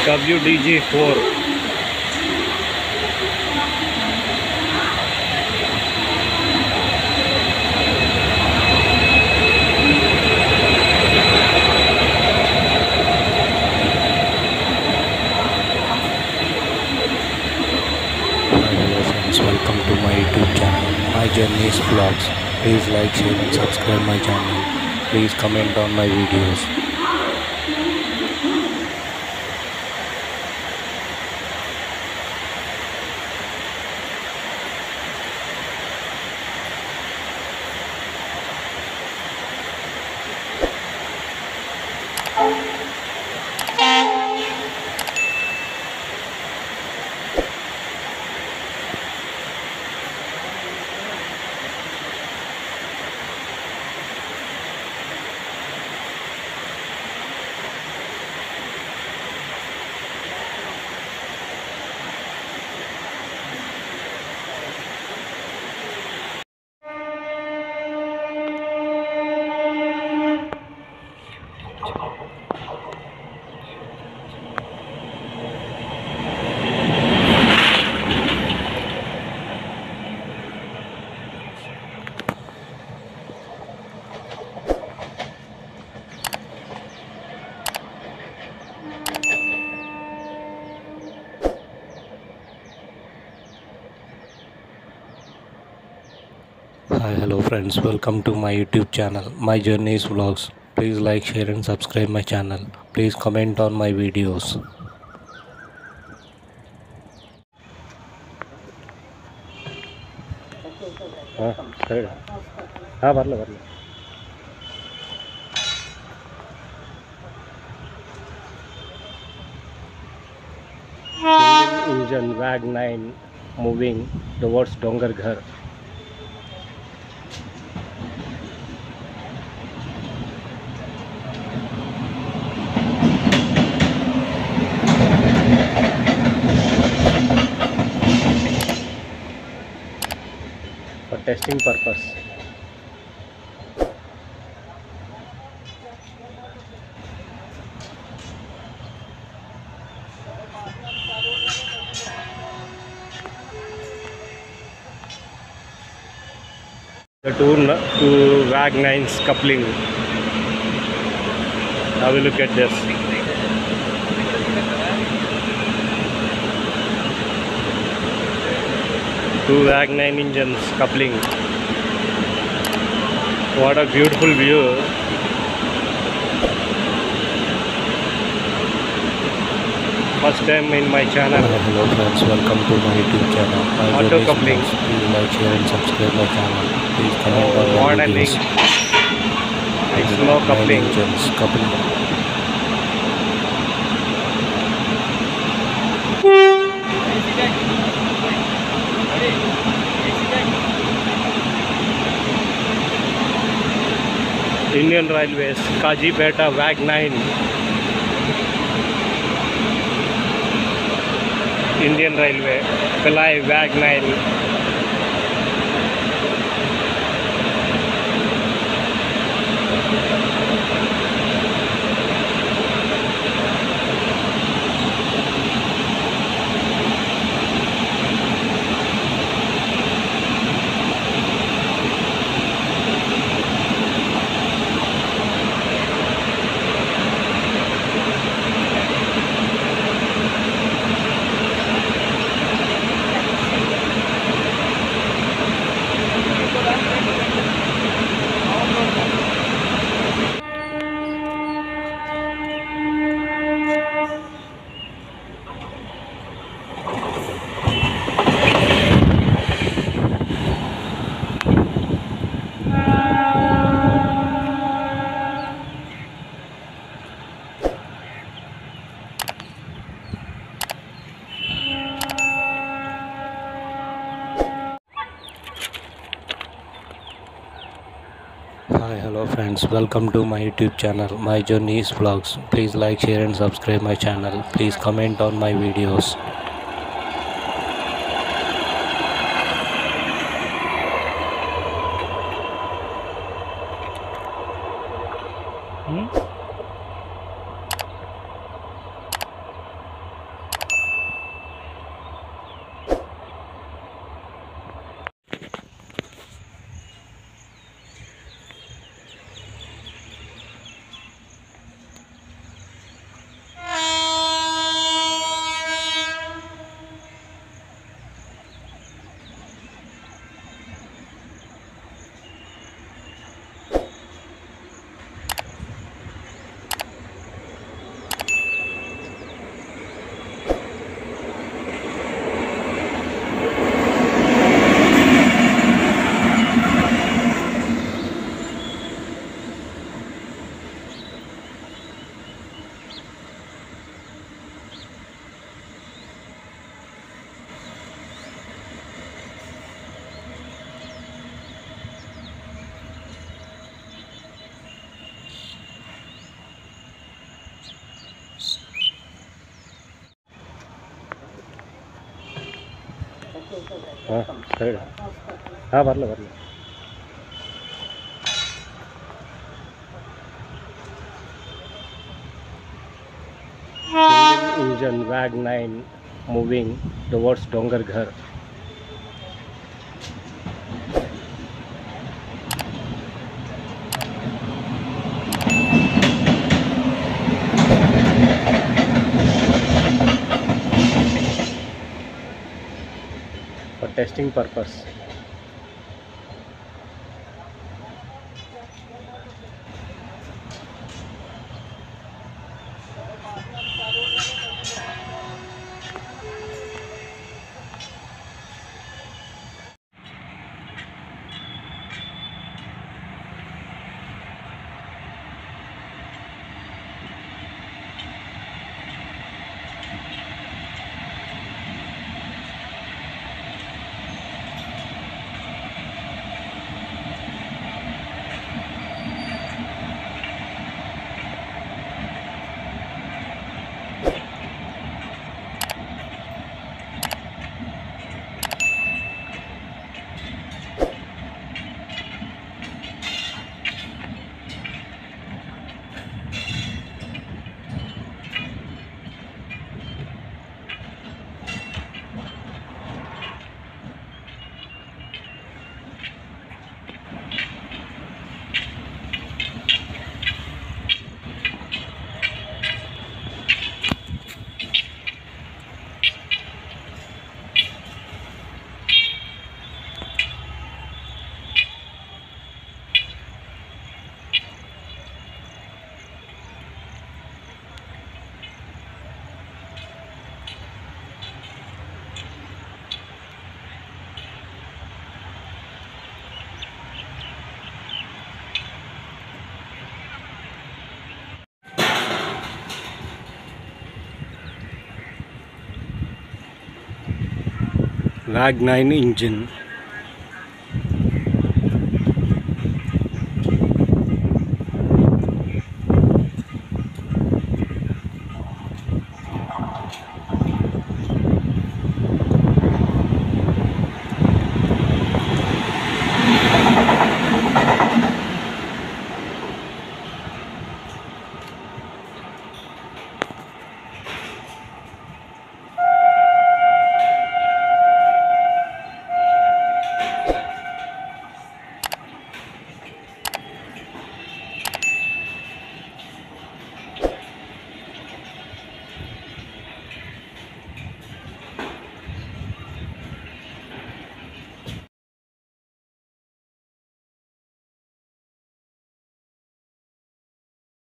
WDG4. Hello friends, welcome to my YouTube channel. My journey's vlogs. Please like, share and subscribe my channel. Please comment on my videos. Hi, hello friends, welcome to my YouTube channel. My journey's vlogs. Please like, share and subscribe my channel. Please comment on my videos. Single engine WAG9 moving towards Dongarghar. For testing purpose. The two WAG9's coupling. Have a look at this. Two WAG9 engines coupling. What a beautiful view. First time in my channel. Hello friends, welcome to my YouTube channel. My Auto journey's coupling. vlogs. Please like, share and subscribe my channel. Please comment on my What a videos. link. It's no coupling. Engines coupling. Indian Railways, Kajipeta WAG9. Indian Railway, Pillai WAG9. Hi, hello friends, welcome to my YouTube channel. My journey's vlogs. Please like, share and subscribe my channel. Please comment on my videos. ಹಾಂ side ಹಾಂ ಬರಲ್ಲ single engine WAG-9 moving towards Dongarghar. For testing purpose. WAG-9 engine.